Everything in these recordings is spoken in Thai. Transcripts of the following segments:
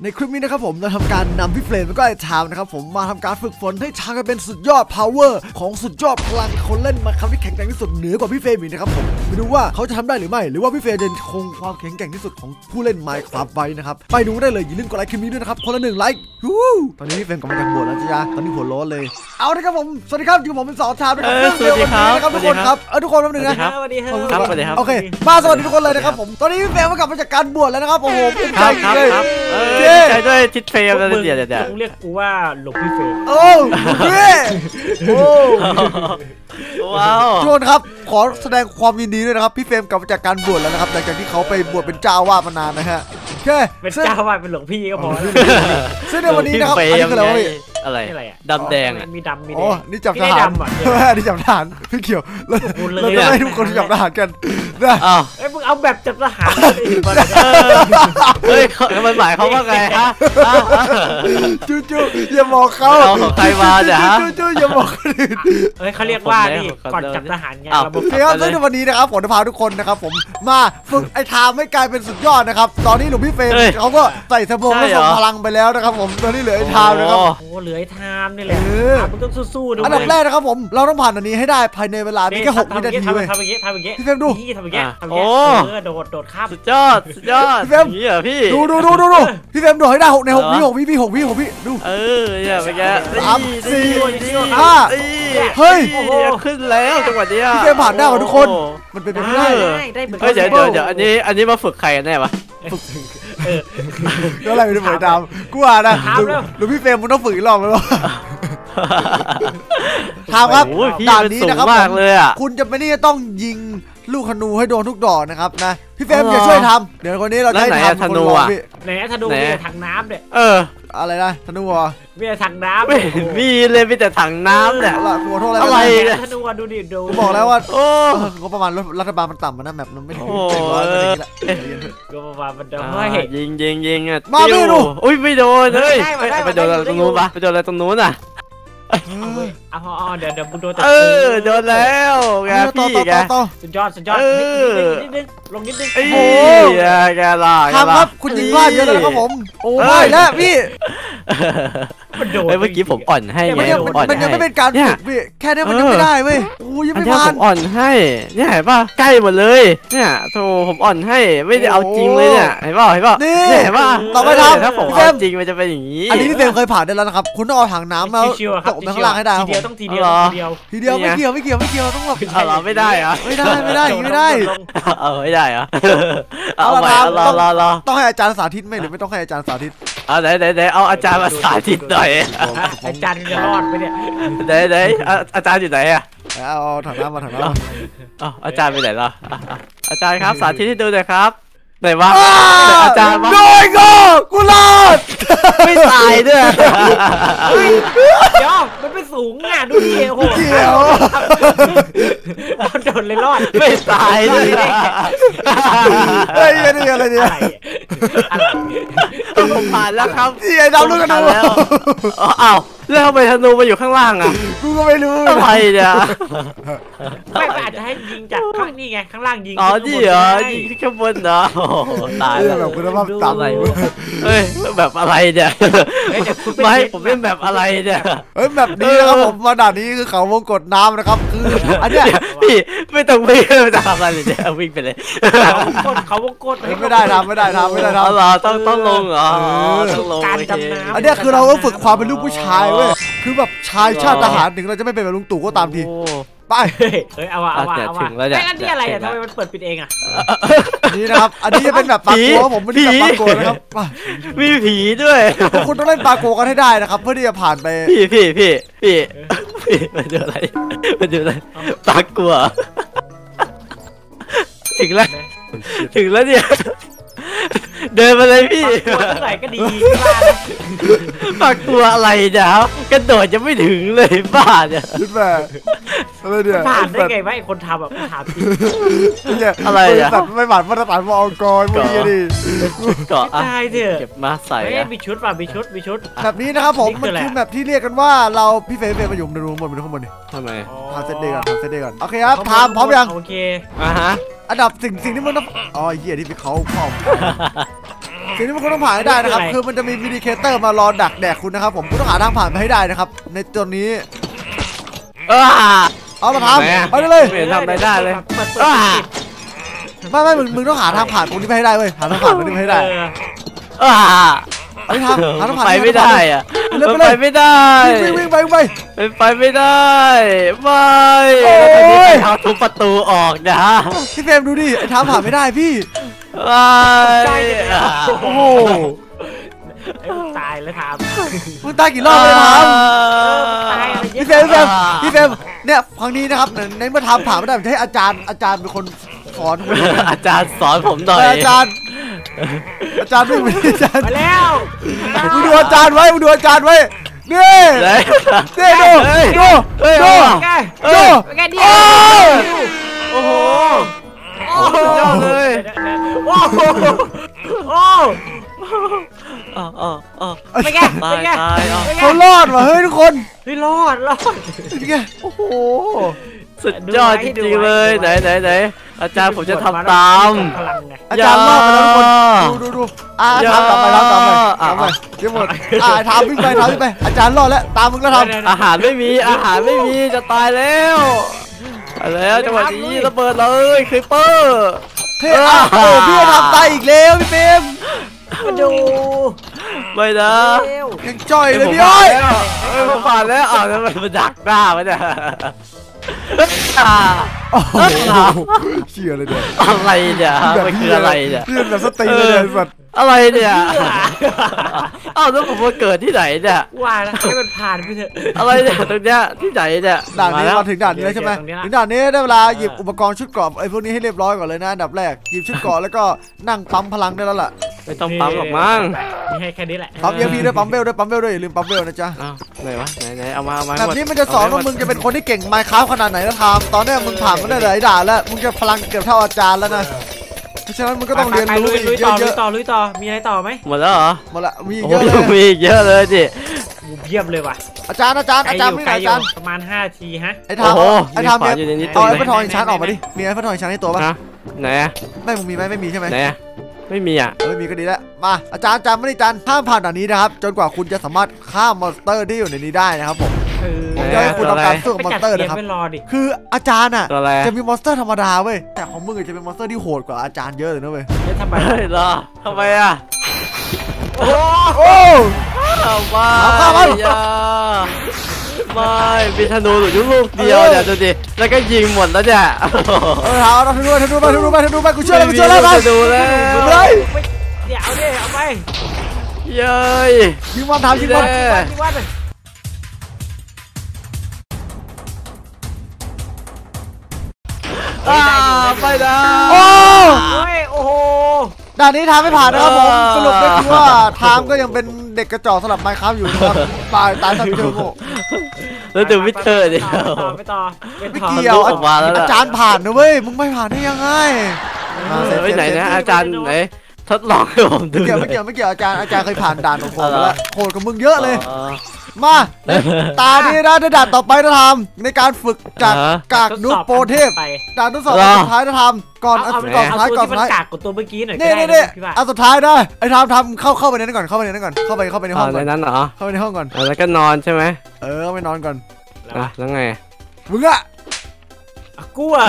ในคลิปนี้นะครับผมเราทำการนำพี่เฟรมแล้วก็ไอ้ชามนะครับผมมาทำการฝึกฝนให้ชามกันเป็นสุดยอด power ของสุดยอดพลังคนเล่นมาครับที่แข็งแกร่งที่สุดเหนือกว่าพี่เฟรมอีกนะครับผมไปดูว่าเขาจะทำได้หรือไม่หรือว่าพี่เฟรมจะคงความแข็งแกร่งที่สุดของผู้เล่น Minecraft ไว้นะครับไปดูได้เลยอย่าลืมกดไลค์คลิปนี้ด้วยนะครับคนละ1 ไลค์ตอนนี้พี่เฟรมกำลังจะบวชแล้วจ้าตอนนี้หัวโล้นเลยเอาละครับผมสวัสดีครับอยู่ผมเป็นสาวชามนะครับสวัสดีครับทุกคนครับทุกคนแป๊บนึงนะสวัสดีครับสวัสดีครับโอเคมาสวัสดีทุกคนเลยนะครับผมตอนนี้พี่เฟรมกลับมาจากการบวชแล้วนะครับโอ้โหภูมิใจเลยใจด้วยทิศเฟรมแล้วเดี๋ยวเรียกกูว่าหลวงพี่เฟรมโอ้โหว้าวทุกคนครับขอแสดงความยินดีด้วยนะครับพี่เฟรมกลับมาจากการบวชแล้วนะครับหลังจากที่เขาไปบวชเป็นเจ้าวาดมานานนะฮะโอเคเป็นเจ้าวาดเป็นหลวงพี่ก็พอซึ่งในวันนี้นะครับอันนี้คืออะไรดำแดงมีดำมีแดงอ๋อนี่จับทหารนี่จับทหารพี่เขียวเราจะให้ทุกคนจับทหารกันนะเอ้ยมึงเอาแบบจับทหารเฮ้ยมันหมายเขาว่าไงฮะจูอย่าบอกเขาใครมาเนี่ยฮะจูอย่าบอกคนอื่นเฮ้ยเขาเรียกว่านี่ก่อนจับทหารไงโอเคครับซึ่งในวันนี้นะครับผมจะพาทุกคนนะครับผมมาฝึกไอ้ทามให้กลายเป็นสุดยอดนะครับตอนนี้หลวงพี่เฟรมเขาก็ใส่สบงและส่งพลังไปแล้วนะครับผมตอนนี้เหลือไอ้ทามนะครับโอ้เหลือไอ้ทามนี่แหละมึงต้องสู้ๆด้วยอันดับแรกนะครับผมเราต้องผ่านอันนี้ให้ได้ภายในเวลาแค่6 วินาทีเลยทำอย่างงี้พี่เฟรมดูทำอย่างงี้โดดข้ามสุดยอดพี่เฟรมพี่ดูพี่เฟรมโดดให้ได้ใน6 วิดูเนี่ยไปแก 3 4 5เฮ้ยขึ้นแล้วจังหวะนี้พี่เฟรมผ่านได้ทุกคนมันเป็นไปไม่ได้เฮ้ยเดี๋ยวอันนี้มาฝึกใครกันแน่ปะก็อะไรไม่ได้เหมือนตามกูว่านะหรือพี่เฟรมมึงต้องฝึกอีกรอบแล้วถามครับด่านนี้นะครับคุณจะไม่ได้ต้องยิงลูกธนูให้โดนทุกดอกนะครับนะพี่เฟรมอย่าช่วยทำเดี๋ยวคนนี้เราจะทำธนูอ่ะไหนธนูมีถังน้ำเนี่ยอะไรนะธนูอ่ะมีแต่ถังน้ำมีเลยมีแต่ถังน้ำเนี่ยขอโทษอะไรธนูดูดิดูบอกแล้วว่าก็ประมาณรัฐบาลมันต่ำนะแบบมันไม่ถึงก็ประมาณมันยิงอ่ะมาไม่ดูอุ้ยไม่โดนเลยไปโดนอะไรตรงนู้นปะไปโดนอะไรตรงนู้นอ่ะเดี๋ยวมึงโดนโดนแล้วแกพี่แกสุดยอดนิดนึงลงนิดนึงโอ้ยแกล่ะครับคุณยิงพลาดเยอะเลยครับผมโอ้ยแล้วพี่เมื่อกี้ผมอ่อนให้มันยังไม่เป็นการฝึกพี่แค่นี้มันยังไม่ได้เว้ยโอ้ยยังไม่ผ่านผมอ่อนให้เนี่ยเห็นป่ะใกล้หมดเลยเนี่ยโธ่ผมอ่อนให้ไม่ได้เอาจริงเลยเนี่ยเห็นป่ะนี่เห็นป่ะต่อไปครับถ้าผมเอาจริงมันจะเป็นอย่างนี้อันนี้พี่เฟรมเคยผ่านได้แล้วนะครับคุณต้องเอาถังน้ำมาตกไปข้างล่างให้ได้ทีเดียวไม่เกี่ยวต้องแบบไม่ได้อะไม่ได้ไม่ได้ไม่ได้อะเอาไปต้องให้อาจารย์สาธิตไหมหรือไม่ต้องให้อาจารย์สาธิตไหนเอาอาจารย์มาสาธิตหน่อยอาจารย์จะรอดไหมเนี่ยไหนอาจารย์อยู่ไหนอะเอาถังน้ำมาอาจารย์ไปไหนล่ะอาจารย์ครับสาธิตให้ดูหน่อยครับไหนวะอาจารย์วะโดยกูรอดไม่ตายด้วยย่อมันไปสูงอ่ะดูดิโอ้โหโดนเลยรอดไม่ตายด้วยเฮ้ยอะไรเนี่ยผมผ่านแล้วครับที่ไอ้ดาวลูกธนูแล้วอ้าวแล้วทำไมธนูมาอยู่ข้างล่างอ่ะกูก็ไม่รู้อะไรเนี่ยไม่อาจจะให้ยิงจากข้างนี่ไงข้างล่างยิงนี่เหรอยิงที่ข้างบนเหรอตายแล้วแบบคุณภาพต่ำเฮ้ยแบบอะไรเนี่ยไม่ผมเป็นแบบอะไรเนี่ยแบบนี้นะครับผมมาด่านนี้คือเขาวงกดน้ำนะครับคืออันเนี้ยพี่ไม่ต้องวิ่งไม่ต้องทำอะไรเลยวิ่งไปเลยเขาวงกดไม่ได้ทำเหรอต้องลงเหรอต้องลงการดำน้ำอันเนี้ยคือเราก็ฝึกความเป็นลูกผู้ชายเว้ยคือแบบชายชาติทหารถึงเราจะไม่เป็นแบบลุงตู่ก็ตามทีไปเอาถึงแล้วเนี่ยนี่อะไรอ่ะทำไมมันเปิดปิดเองอ่ะนี่นะครับอันนี้จะเป็นแบบปาโกผมไม่ได้แบบปาโกนะครับมีผีด้วยคุณต้องเล่นปาโกกันให้ได้นะครับเพื่อที่จะผ่านไปพี่มาดูอะไรปาโกถึงแล้วเนี่ยเดินมาเลยพี่ตัวเท่าไหร่ก็ดีปากตัวอะไรเนี่ยกระโดดจะไม่ถึงเลยบ้าเนี่ยคิดแบบอะไรเนี่ยผ่านได้ไงวะไอ้คนทำแบบถามจริงอะไรอ่ะไม่ผ่านมาตรฐานมอกรมึงดิเกาะได้เถอะเก็บมาใส่มีชุดป่ะมีชุดแบบนี้นะครับผมมันคือแบบที่เรียกกันว่าเราพี่เฟย์มาอยู่ในรูมบนข้างบนนี่ทำไมทำเซตเดย์ก่อนโอเคครับทำพร้อมยังโอเคฮะอันดับสิ่งที่มึงต้องอ๋อเหี้ยที่ไปเขาพ่อสิ่งที่คุณต้องผ่านให้ได้นะครับคือมันจะมีมินิเคเตอร์มารอดักแดกคุณนะครับผมคุณต้องหาทางผ่านไปให้ได้นะครับในตัวนี้เอามาทำไปเลยไม่เห็นทำอะไรได้เลยไม่มึงต้องหาทางผ่านตรงนี้ไปให้ได้เว้ยหาทางผ่านตรงนี้ไปให้ได้ไอ้ทำหาทางผ่านไปไม่ได้อะไปไม่ได้วิ่งไปไปไม่ได้ไม่เอาทุบประตูออกนะพี่เฟรมดูดิไอ้ทำผ่านไม่ได้พี่โอ้โหตายแล้วถามมึงตายกี่รอบเลยทำพี่เฟรมเนี่ยครั้งนี้นะครับในเมื่อทำผ่านไม่ได้จะให้อาจารย์เป็นคนสอนอาจารย์สอนผมหน่อยอาจารย์วิ่งไปอาจารย์มาแล้วมึงดูอาจารย์ไว้นี่ดูโอ้โหยอดเลยโอ้โหไม่แก่เขารอดว่ะเฮ้ยทุกคนเฮ้ยรอดนี่ไงโอ้โหสุดยอดจริงๆเลยไหนอาจารย์ผมจะทำตามอาจารย์รอดไปแล้วทุกคนดูทำต่อไปเดี๋ยวหมดทำวิ่งไปอาจารย์รอดแล้วตามมึงแล้วทำอาหารไม่มีจะตายแล้วจังหวะนี้ระเบิดเลยคริปเปอร์พี่ทำตายอีกแล้วพี่เฟรมมาดูไม่นะยังจ่อยเลยพี่อ้อยมาผ่านแล้วทำไมมันดักหน้ามันเนี่ยเชี่ยเลยเนี่ยอะไรเนี่ยมันคืออะไรเนี่ยเรื่องแบบสติเลยสัตว์อะไรเนี่ยแล้วผมมาเกิดที่ไหนเนี่ยว่าแล้วให้มันผ่านไปเถอะอะไรเนี่ยตรงเนี้ยที่ไหนเนี่ยด่านนี้มาถึงด่านนี้แล้วใช่ไหมถึงด่านนี้ได้เวลาหยิบอุปกรณ์ชุดเกราะไอ้พวกนี้ให้เรียบร้อยก่อนเลยนะอันดับแรกหยิบชุดเกราะแล้วก็นั่งปั๊มพลังได้แล้วล่ะไม่ต้องปั๊มหรอกมั้งมีให้แค่นี้แหละปั๊มยังมีด้วยปั๊มเบลด้วยอย่าลืมปั๊มเบลนะจ๊ะไหนวะไหนเอามาแบบนี้มันจะสอนว่ามึงจะเป็นคนที่เก่งไมค์คราฟขนาดไหนแล้วทำตอนนี้มึงผ่านมาได้หลายด่านแล้วมึงจะพลังเกือบเท่าอาจารย์แล้วนะเพราะฉะนั้นมึงก็ต้องเรียนรู้อีกเยอะๆลุยต่อมีอะไรต่อไหมหมดแล้วเหรอหมดละมีเยอะเลยจิเยี่ยมเลยว่ะอาจารย์ไม่ไหนอาจารย์ประมาณ5 นาทีฮะไอ้ทำเนี่ยเอาไอ้พระทองชั้นออกมาดิมีไอ้พระทองชั้นให้ตัวป่ะไหนไม่มึงมีไหมไม่มีใช่ไหมไหนไม่มีไม่มีก็ดีแล้วมาอาจารย์ไม่ได้จันห้ามผ่านด่านนี้นะครับจนกว่าคุณจะสามารถข้ามมอนสเตอร์ที่อยู่ในนี้ได้นะครับผมผมจะให้คุณทำการสู้กับมอนสเตอร์นะครับคืออาจารย์จะมีมอนสเตอร์ธรรมดาเว้ยแต่ของมึงจะเป็นมอนสเตอร์ที่โหดกว่าอาจารย์เยอะเลยนะเว้ยทำไมล่ะทำไมโอ้ไม่มีธนูหรือลูกเดียวเนี่ยดูดิแล้วก็ยิงหมดแล้วเนี่ยเราธนูไปกูเชื่อแล้วดูเลยเดี๋ยวเอาไปเย้ยยิงบอลทำยิงบอลไปนะโอ้โหด่านนี้ทำไม่ผ่านนะครับผมสรุปก็คือว่าทามก็ยังเป็นเด็กกระจอกสำหรับไมค์ครับอยู่นะครับตายทั้งเจอโง่แล้วดูวิเทอร์ดิไม่ต่อไม่เกี่ยวอาจารย์ผ่านนะเว้ยมึงไม่ผ่านได้ยังไงไปไหนนะอาจารย์ไหนทดลองให้ผมดูไม่เกี่ยวอาจารย์เคยผ่านด่านของผมแล้วโหดกับมึงเยอะเลยมาตาดีนะด่านต่อไปจะทำในการฝึกจากกากนุ๊กโปรเทพด่านทดสอบสุดท้ายจะทำก่อนสุดท้ายกากกดตัวเมื่อกี้หน่อยนี่อันสุดท้ายได้ไอ้ทำเข้าไปในนั้นก่อนเข้าไปในห้องก่อนเข้าไปในนั้นเหรอเข้าไปในห้องก่อนแล้วก็นอนใช่ไหมไปนอนก่อนแล้วไงมึงอะกูอะ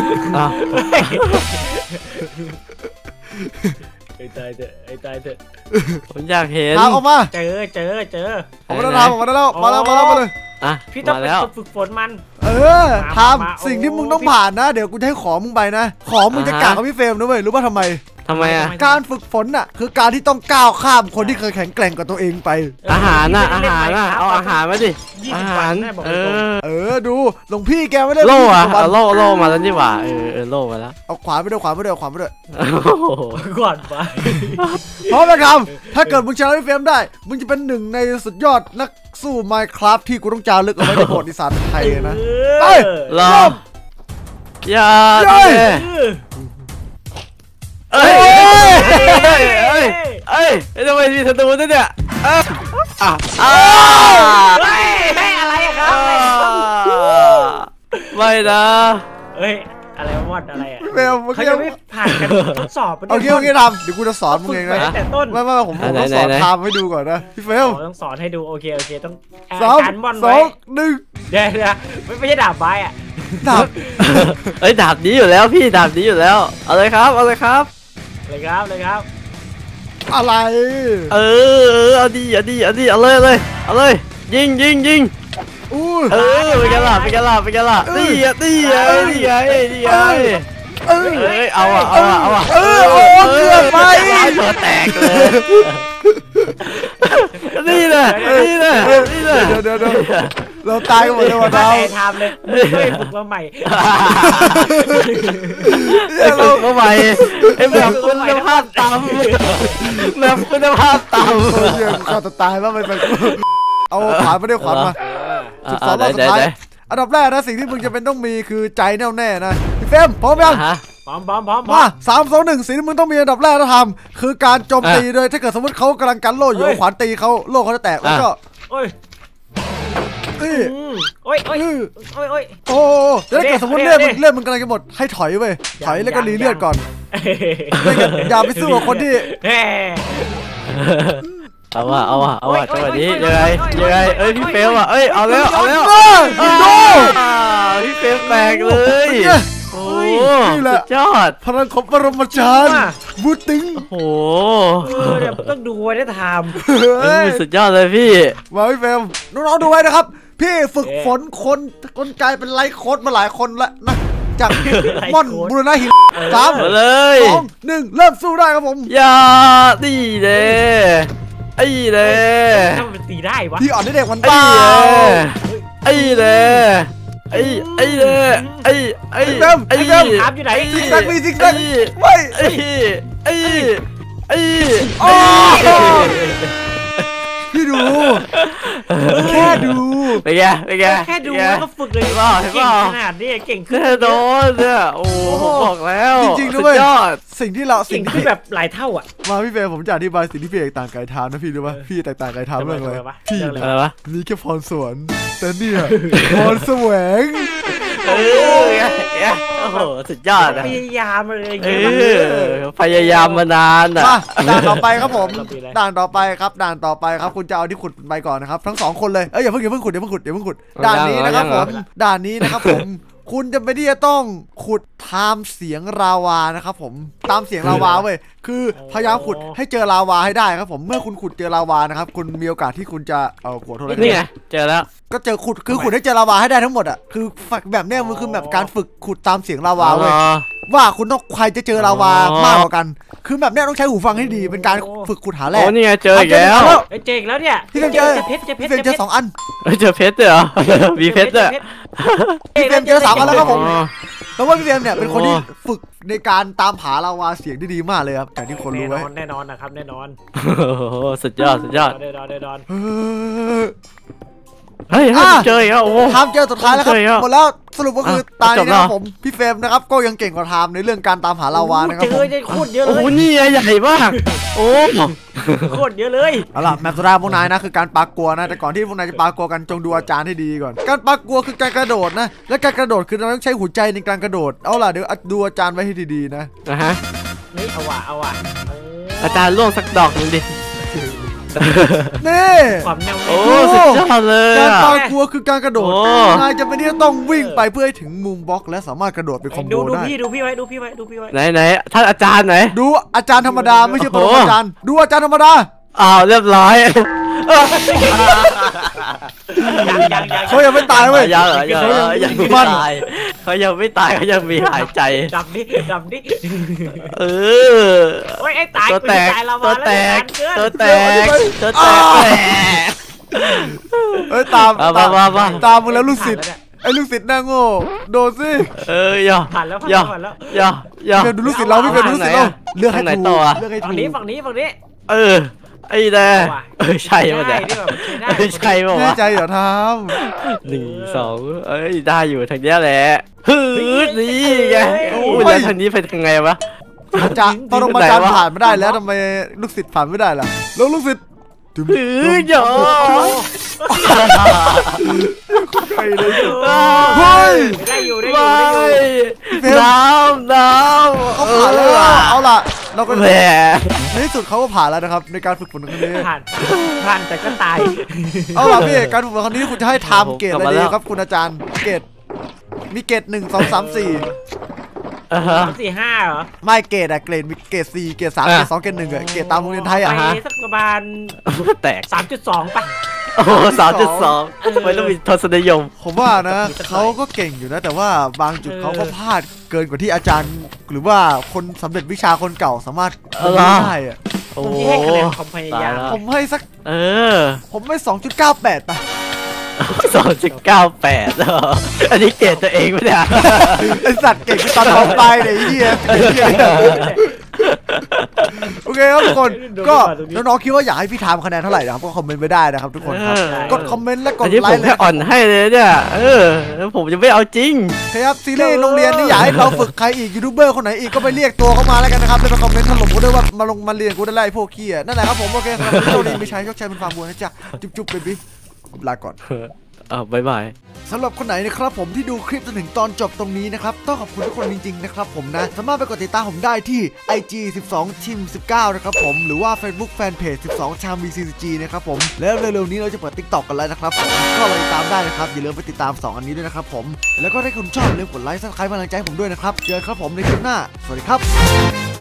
ไอ้ตายเถอะผมอยากเห็นออกมาเจอออกมาแล้วมาเลยพี่ต้องไปฝึกฝนมันทำสิ่งที่มึงต้องผ่านนะเดี๋ยวกูจะให้ของมึงไปนะของมึงจะกากกับพี่เฟรมนะเว้ยรู้ป่ะทำไมการฝึกฝนคือการที่ต้องก้าวข้ามคนที่เคยแข็งแกร่งกว่าตัวเองไปอาหารเอาอาหารมาดิอาหารดูหลวงพี่แกไม่ได้โล่โล่มาแล้วนี่หว่าโล่มาแล้วเอาขวานไปด้วยก่อนไปเพราะมันทำถ้าเกิดมึงชนะพี่เฟรมได้มึงจะเป็นหนึ่งในสุดยอดนักสู้ Minecraft ที่กูต้องจารึกเอาไว้ในประวัติศาสตร์ไทยนะไปรออย่าทำไมมีธนูด้วยเนี่ยอะไรครับไม่นะอะไรมอดอะไรอ่ะเฟลเมื่อเขากี้ยังไม่ผ่านกันทดสอบโอเคทำเดี๋ยวกูจะสอนมึงเองนะตั้งแต่ต้นไม่ผมต้องสอนทำให้ดูก่อนนะพี่เฟลต้องสอนให้ดูโอเคต้อง 3 การมอน 2 ไว้ 1 เดี๋ยวไม่ใช่ดาบไม้อ่ะดับเอ้ยดาบนี้อยู่แล้วพี่ดาบนี้อยู่แล้วเอาเลยครับเอาเลยครับเลยครับอะไรเอาดีเอาเลยยิงอู้เป็นกันล่ะนี่ไงเอ้ยเอาอ่ะโอ้เกือบไปตัวแตกเลยนี่แหละเดี๋ยวเราตายกันหมดเลยว่ะถ้าดาวแต่ทำเลยไม่ฝึกมาใหม่ฝึกมาใหม่ไอ้แบบคุณภาพต่ำแบบคุณภาพต่ำเฮ้ยข้าจะตายแล้วไปเอาขวานไม่ได้ขวานมา12รอบสุดท้ายอันดับแรกนะสิ่งที่มึงจะเป็นต้องมีคือใจแน่วแน่นะพี่เฟรมพร้อมยังพร้อมมา3 2 1สิ่งที่มึงต้องมีอันดับแรกนะทำคือการโจมตีโดยถ้าเกิดสมมติเขากำลังกันโล่อยู่ขวานตีเขาโล่เขาจะแตกแล้วก็โอ้ย โอ้จะได้เกิดสมมติเลือดมึงกำลังจะหมดให้ถอยไปถอยแล้วก็รีเลือดก่อนอย่าไปสู้กับคนที่เอาว่ะจังหวะนี้ยังไงเอ้ยพี่เฟลอ่ะเอ้ยเอาแล้วพี่เฟลแตกเลยโอ้สุดยอดพลังของปรมาจารย์บูตึงโอ้เดี๋ยวต้องดูไว้ได้ทำสุดยอดเลยพี่มาพี่เฟลน้องๆดูไว้นะครับพี่ฝึกฝนคนกลายเป็นไลฟ์โค้ดมาหลายคนแล้วนะจากม่อนบูรณะหิน3 เลย 2 1เริ่มสู้ได้ครับผมอย่าดีเด้ไอ้เด้ถ้ามันตีได้วะพี่อ่อนได้เด็กมันบ้าไอ้เด้ไอ้เด้ไอ้เริ่มถามอยู่ไหนซิกแซกไม่พี่ดูแค่ดูไปแกแค่ดูแล้วก็ฝึกเลยเก่งขนาดนี้เก่งขึ้นโดนเนี่ยโอ้บอกแล้วจริงๆด้วยสิ่งที่แบบหลายเท่าอ่ะมาพี่เฟย์ผมจะอธิบายสิ่งที่พี่ต่างไกลทามนะพี่รู้ป่ะพี่แตกต่างไกลทามเรื่องอะไรพี่อะไรวะนี่แค่พรสวรรค์แต่เนี่ยพรแสวงโอ้โหสุดยอดพยายามเลยพยายามมานานอ่ะด่านต่อไปครับผมด่านต่อไปครับคุณจะเอาที่ขุดไปก่อนนะครับทั้ง2คนเลยอย่าเพิ่งขุดด่านนี้นะครับผมคุณจะไม่ได้ต้องขุดตามเสียงลาวานะครับผมตามเสียงลาวาเว้ยคือพยายามขุดให้เจอลาวาให้ได้ครับผมเมื่อคุณขุดเจอลาวานะครับคุณมีโอกาสที่คุณจะขวดโทรศัพท์นี่ไงเจอแล้วก็เจอขุดให้เจอลาวาให้ได้ทั้งหมดอ่ะคือแบบเนี้ยมันคือแบบการฝึกขุดตามเสียงลาวาเว้ยว่าคุณต้องใครจะเจอลาวามากกว่ากันคือแบบเนี้ยต้องใช้หูฟังให้ดีเป็นการฝึกขุดหาแร่นี่ไงเจออีกแล้วเจอแล้วเนี่ยพี่เจอเพชรเจอ2 อันเจอเพชรเหรอมีเพชรด้วยพี่เจอ3 อันแล้วครับผมแปลว่าพี่เฟรมเนี่ยเป็นคนที่ฝึกในการตามหาลาวาเสียงได้ดีมากเลยครับอย่างที่คนรู้ไว้แน่นอนนะครับแน่นอนสุดยอดแน่นอนเฮ้ยเจออีกแล้วโอ้ทามเจอสุดท้ายแล้วครับหมดแล้วสรุปก็คือตายนะครับผมพี่เฟรมนะครับก็ยังเก่งกว่าทามในเรื่องการตามหาลาวานะครับผมโคตรเยอะเลยโอ้นี่ใหญ่มากโอ้โคตรเยอะเลยเอาล่ะแมปสุดท้ายพวกนายนะคือการปากกัวนะแต่ก่อนที่พวกนายจะปากกัวกันจงดูอาจารย์ให้ดีก่อนการปากกัวคือการกระโดดนะและการกระโดดคือเราต้องใช้หัวใจในการกระโดดเอาล่ะเดี๋ยวดูอาจารย์ไว้ให้ดีๆนะฮะนี่เอาว่ะอาจารย์ล่วงสักดอกนึงดินี่โอ้สุดยอดเลยการปากกัวคือการกระโดดนายจะไม่ได้ต้องวิ่งไปเพื่อให้ถึงมุมบล็อกและสามารถกระโดดไปคอมโบได้ดูพี่ไว้ไหนท่านอาจารย์ไหนดูอาจารย์ธรรมดาไม่ใช่ปรมาจารย์ดูอาจารย์ธรรมดาเรียบร้อยเขายังไม่ตายเว้ยยังไม่ตายเขายังไม่ตายเขายังมีหายใจดับดิโอ้ยไอ้ตายตัวแตกเอ้ยตามมึงแล้วลูกศิษย์ไอ้ลูกศิษย์หน้าโง่โดนสิผ่านแล้วดูลูกศิษย์เราพี่เป็นลูกศิษย์เราเลือกให้ถูกฝั่งนี้ไอ้แดใช่ป่ะเนี่ยใช่ป่ะวะแน่ใจเหรอทำ1 2ได้อยู่ทางนี้แหละนี่ไงแล้วทางนี้ไปทางไงวะอาจารย์ปรมาจารย์ผ่านไม่ได้แล้วทำไมลูกศิษย์ผ่านไม่ได้ล่ะแล้วลูกศิษย์เดี๋ยวเลยเฮ้ยได้อยู่ได้อยู่ได้อยู่น้ำเขาผ่านแล้วเอาล่ะเราก็แหมในที่สุดเขาก็ผ่านแล้วนะครับในการฝึกฝนครั้งนี้ผ่านแต่ก็ตายเอาล่ะพี่การฝึกฝนครั้งนี้คุณจะให้ไทม์เกรดอะไรดีครับคุณอาจารย์เกรดมีเกรด1 2 3 4 4 5เหรอไม่เกรดอะเกรดมีเกรด4เกรด3เกรด2เกรด1อะเกรดตามโรงเรียนไทยอะไปสักประมาณแตก 3.2 ป่ะโอ้โห3.2ไม่ต้องมีทศนิยมผมว่านะเขาก็เก่งอยู่นะแต่ว่าบางจุดเขาก็พลาดเกินกว่าที่อาจารย์ หรือว่าคนสำเร็จวิชาคนเก่าสามารถทำได้อะโอ้ผมที่ให้คะแนนความพยายามผมให้สัก ผมให้ 2.98 ไป 2.98อันนี้เกรดตัวเองไหมเนี่ยไอสัตว์เก่งตอนท้องไปเลยไอ้เหี้ยโอเคครับทุกคนก็น้องๆคิดว่าอยากให้พี่ทำคะแนนเท่าไหร่นะครับก็คอมเมนต์ไว้ได้นะครับทุกคนครับกดคอมเมนต์และกอัดนนี้ไลผมค์เลแค่ยอ่อนให้เลยเนี่ยแล้วผมจะไม่เอาจริงครับซีรีส์โรงเรียนนี่อยากให้เราฝึกใครอีกยูทูบเบอร์คนไหนอีกก็ไปเรียกตัวเข้ามาแล้วกันนะครับแล้วไปคอมเมนต์ถล่มกูด้วยว่ามาเรียนกูได้ไล่พวกขี้นั่นแหละครับผมโอเคครับโชคดีไม่ใช้ยกใช้เป็นฟาร์มบัวนะจ๊ะจุ๊บๆเบบี้ลาก่อนบ๊ายบายสำหรับคนไหนนะครับผมที่ดูคลิปจนถึงตอนจบตรงนี้นะครับต้องขอบคุณทุกคนจริงๆนะครับผมนะสามารถไปกดติดตามผมได้ที่ IG 12 Team 19นะครับผมหรือว่า Facebook Fanpage 12 Cham VCG นะครับผมแล้วเร็วๆนี้เราจะเปิด TikTok กันแล้วนะครับผมก็ไปติดตามได้นะครับอย่าลืมไปติดตาม2อันนี้ด้วยนะครับผมแล้วก็ถ้าคุณชอบอย่าลืมกดไลค์ Subscribe กำลังใจให้ผมด้วยนะครับเจอกันครับผมในคลิปหน้าสวัสดีครับ